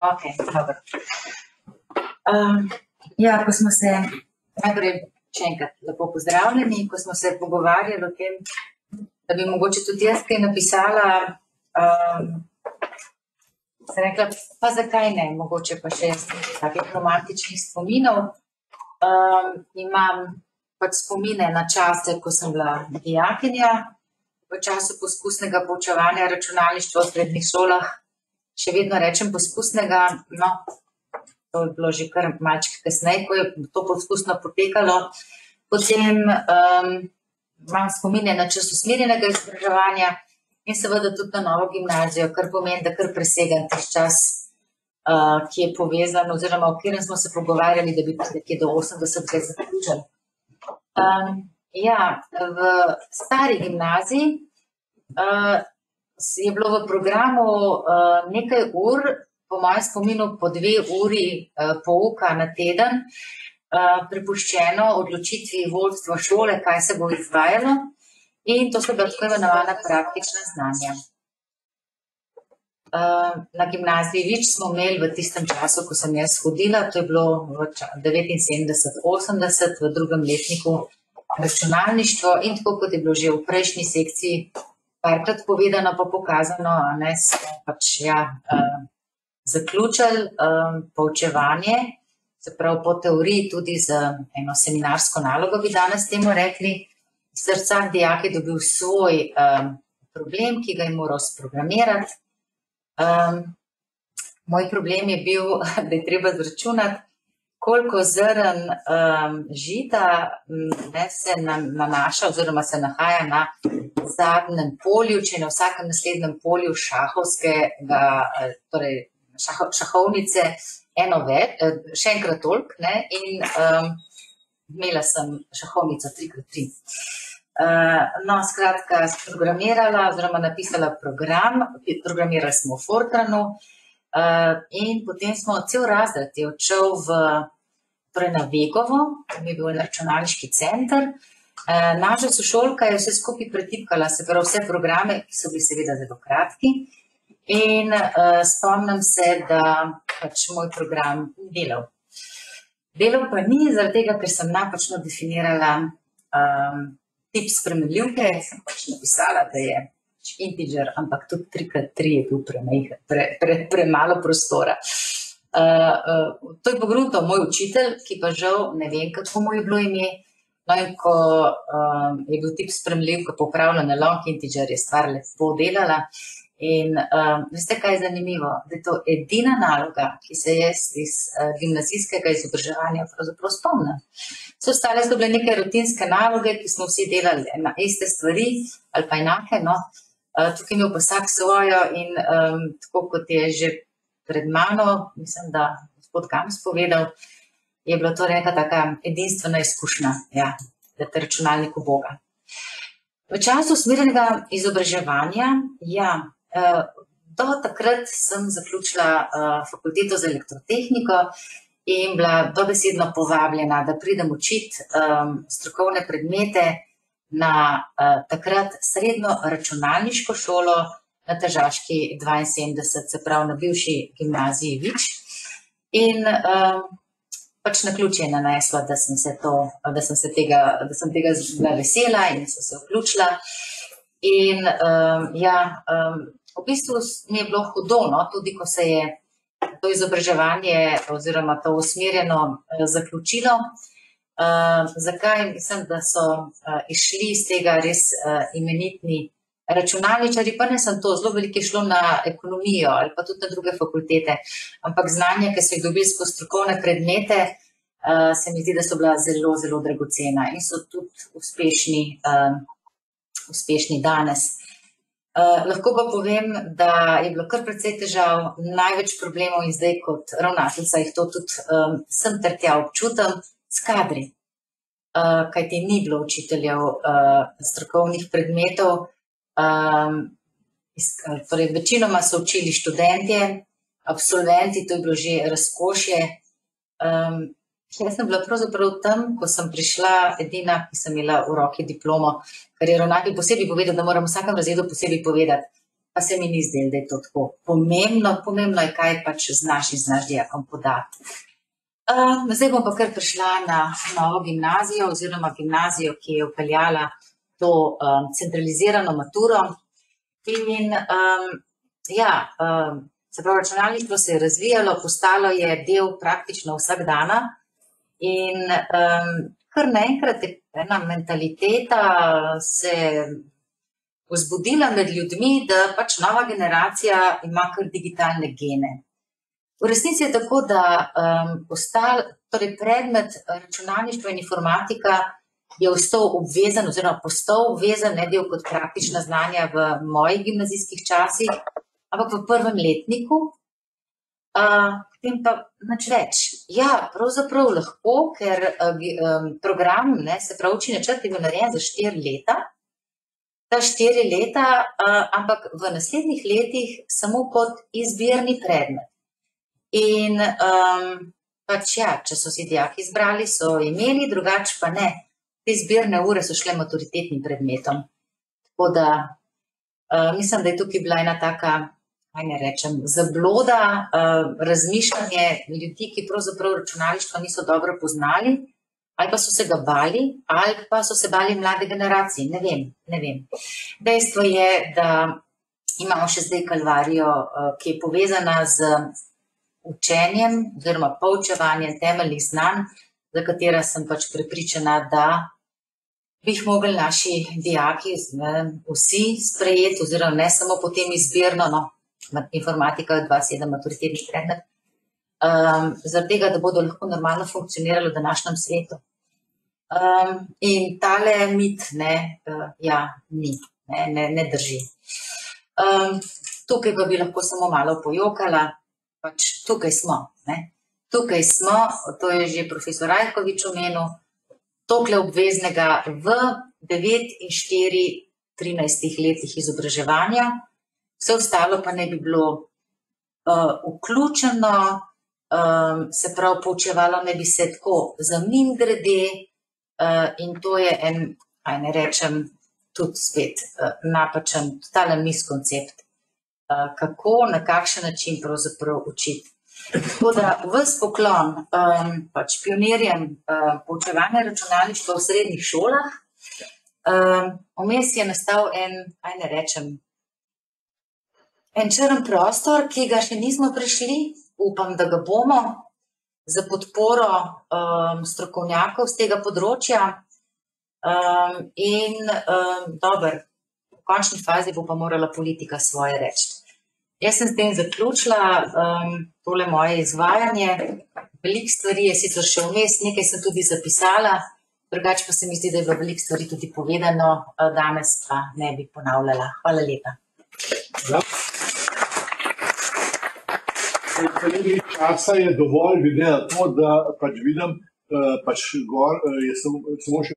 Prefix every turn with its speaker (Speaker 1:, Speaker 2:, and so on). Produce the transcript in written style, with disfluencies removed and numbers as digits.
Speaker 1: Ok, dobro. Ja, ko smo se, najprej še enkrat lepo pozdravljeni, ko smo se pogovarjali o tem, da bi mogoče tudi jaz kaj napisala, sem rekla, pa zakaj ne, mogoče pa še jaz takih romantičnih spominov. Imam pač spomine na čase, ko sem bila dijakinja, v času poskusnega poučevanja računalništva v srednjih šolah. Še vedno rečem poskusnega, no, to je bilo že kar malček kasneje, ko je to poskusno potekalo. Potem imam spomine na čas usmerjenega izobraževanja in seveda tudi na novo gimnazijo, kar pomeni, da kar presegam tisti čas, ki je povezan, oziroma o katerem smo se pogovarjali, da bi nekje do 80 let zaključili. Ja, v stari gimnaziji je bilo v programu nekaj ur, po mojem spominu po 2 uri pouka na teden, prepuščeno odločitvi vodstva šole, kaj se bo izvajalo, in to so bila tako imenovana praktična znanja. Na gimnaziji Vič smo imeli v tistem času, ko sem jaz hodila, to je bilo v 79-80, v drugem letniku računalništvo, in tako kot je bilo že v prejšnji sekciji parkrat povedano pa pokazano, smo pač zaključili poučevanje, se pravi po teoriji tudi z eno seminarsko nalogo, bi danes temu rekli. Vsak dijak je dobil svoj problem, ki ga je moral sprogramirati. Moj problem je bil, da je treba izračunati, koliko zrn žita se nanaša oziroma se nahaja na zadnjem polju, če na vsakem naslednjem polju šahovnice eno več, še enkrat toliko, in imela sem šahovnico 3x3. No, skratka, programirala oziroma napisala program, programirali smo v Fortranu, in potem smo cel razred je odšel na Vegovo, tam je bil en računalniški center. Naša sošolka je vse skupaj pretipkala, se pravi vse programe, ki so bili seveda zelo kratki, in spomnim se, da pač moj program delal. Delal pa ni zaradi tega, ker sem napačno definirala tip spremenljivke, sem pač napisala, da je integer, ampak tudi 3x3 je bil premalo prostora. To je pogruntal moj učitelj, ki pa žal ne vem, kako mu je bilo ime. No, in ko je bil tip spremljivka popravljen na long integer, je stvar lepo delala. In veste, kaj je zanimivo? Da je to edina naloga, ki se jaz iz gimnazijskega izobraževanja pravzaprav spomnim. Vse ostale so bile neke rutinske naloge, ki smo vsi delali na iste stvari ali pa enake, no. Tukaj imel pa vsak svojo in tako kot je že pred mano, mislim, da gospod Gams povedal, je bila to neka taka edinstvena izkušnja, da te računalnik uboga. V času usmerjenega izobraževanja, do takrat sem zaključila fakulteto za elektrotehniko in bila dobesedno povabljena, da pridem učiti strokovne predmete na takrat srednjo računalniško šolo na Tržaški 72, se pravi na bivši gimnaziji Vič. In pač naključje je naneslo, da sem tega bila vesela in sem se vključila. In v bistvu mi je bilo hudo, tudi ko se je to izobraževanje oziroma to usmerjeno zaključilo. Zakaj? Mislim, da so išli iz tega res imenitni računalničarji, pa ne sem to, zelo veliko je šlo na ekonomijo ali pa tudi na druge fakultete, ampak znanje, ki so jih dobili skozi strokovne predmete, se mi zdi, da so bila zelo, zelo dragocena in so tudi uspešni danes. Lahko pa povem, da je bilo kar precej težav, največ problemov in zdaj kot ravnateljica jih to tudi sem ter tja občutam s kadri, kajti ni bilo učiteljev strokovnih predmetov. Torej, večinoma so učili študentje, absolventi, to je bilo že razkošje. Jaz sem bila pravzaprav tam, ko sem prišla, edina, ki sem imela v roki diplomo, ker je ravnatelj posebej povedal, da moram v vsakem razredu posebej povedati. pa se mi ni zdelo, da je to tako pomembno. Pomembno je, kaj pač znaš dijakom podati. Zdaj bom pa kar prišla na novo gimnazijo oziroma gimnazijo, ki je vpeljala to centralizirano maturo. In se pravi, računalništvo se je razvijalo, postalo je del praktično vsak dana in kar naenkrat je ena mentaliteta se vzbudila med ljudmi, da pač nova generacija ima kar digitalne gene. V resnici je tako, da torej predmet računalništva in informatika je ostal obvezen oziroma postal obvezen, ne del kot praktična znanja v mojih gimnazijskih časih, ampak v prvem letniku, potem pa nič več. Ja, pravzaprav lahko, ker program, se pravi, učni načrt je bil narejen za 4 leta, ta 4 leta, ampak v naslednjih letih samo kot izbirni predmet. In pač ja, če so si dijaki izbrali, so imeli, drugače pa ne. Te izbirne ure so šle maturitetnim predmetom. Tako da mislim, da je tukaj bila ena taka, kaj ne rečem, zabloda, razmišljanje ljudi, ki pravzaprav računalništva niso dobro poznali, ali pa so se ga bali, ali pa so se bali mlade generacije. Ne vem. Dejstvo je, da imamo še zdaj kalvarijo, ki je povezana z učenjem oziroma poučevanjem temeljnih znanj, za katera sem pač prepričana, da bi jih mogli naši dijaki vsi sprejeti, oziroma ne samo potem izbirno, informatika je 2.7 maturitetni predmet, zaradi tega, da bodo lahko normalno funkcionirali v današnjem svetu. In tale mit ne drži. Tukaj pa bi lahko samo malo pojokala, pač tukaj smo. Tukaj smo, to je že profesor Rajkovič omenil, toliko obveznega v 9 in 4, 13 letih izobraževanja, vse ostalo pa ne bi bilo vključeno, se pravi, poučevalo ne bi se tako za mimogrede in to je en, kaj ne rečem, tudi spet napačen, totalen miskoncept, kako, na kakšen način pravzaprav učiti. Tako da ves poklon pač pionirjem poučevanja računalništva v srednjih šolah, vmes je nastal en, kaj ne rečem, en črn prostor, ki ga še nismo prišli, upam, da ga bomo, za podporo strokovnjakov z tega področja in dober, v končni fazi bo pa morala politika svoje reči. Jaz sem s tem zaključila tole moje izvajanje. Veliko stvari je sicer še vmes, nekaj sem tudi zapisala, drugače pa se mi zdi, da je bilo veliko stvari tudi povedano, danes pa ne bi ponavljala. Hvala lepa.
Speaker 2: Časa je dovolj, glede na to, da pač vidim, pač gor, je samo še